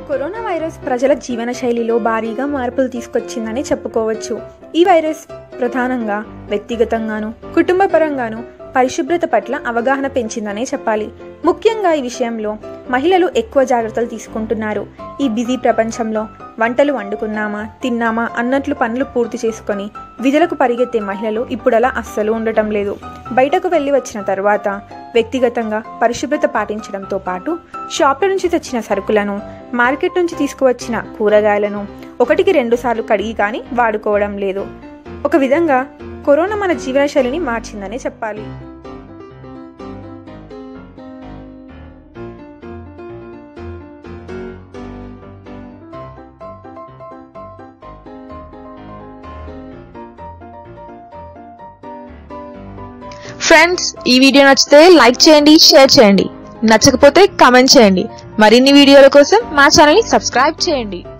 Corona virus ప్రజల జీవనశైలిలో భారీగా మార్పులు తీసుకొచ్చిందని చెప్పుకోవచ్చు. ఈ వైరస్ ప్రధానంగా వ్యక్తిగతంగాను కుటుంబ పరంగాను పరిశుభ్రత పట్ల అవగాహన పెంచిందనే చెప్పాలి. ముఖ్యంగా ఈ విషయంలో మహిళలు ఎక్కువ జాగ్రత్తలు తీసుకుంటున్నారు. ఈ బిజీ ప్రపంచంలో వంటలు వండుకున్నామా తిన్నామా అన్నట్లు పనులు పూర్తి చేసుకొని విధులకు పరిగెత్తే మహిళలు ఇప్పుడలా అస్సలు ఉండటం లేదు. బయటకు వెళ్ళి వచ్చిన తర్వాత వ్యక్తిగతంగా పరిశుభ్రత పాటించడంతో పాటు షాప్ల నుంచి తెచ్చిన సరుకులను, మార్కెట్ నుంచి తీసుకువచ్చిన కూరగాయలను 1-2 సార్లు కడిగి కానీ వాడుకోవడం లేదు. ఒక విధంగా కరోనా మన జీవనశైలిని మార్చిందనే చెప్పాలి. ఫ్రెండ్స్, ఈ వీడియో నచ్చితే లైక్ చేయండి, షేర్ చేయండి. నచ్చకపోతే కామెంట్ చేయండి. మరిన్ని వీడియోల కోసం మా ఛానల్ ని సబ్స్క్రైబ్ చేయండి.